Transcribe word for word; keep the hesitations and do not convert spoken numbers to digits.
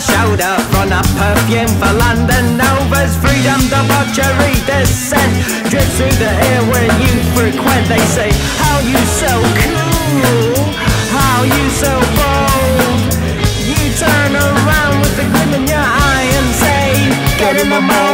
shoulder from a perfume for London Novas. Freedom, debauchery, dissent drips through the air where you frequent. They say, how you so cool, how you so bold. You turn around with a gleam in your eye and say, get in the mold.